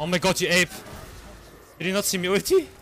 Oh my god, you ape. Did you not see me ulti?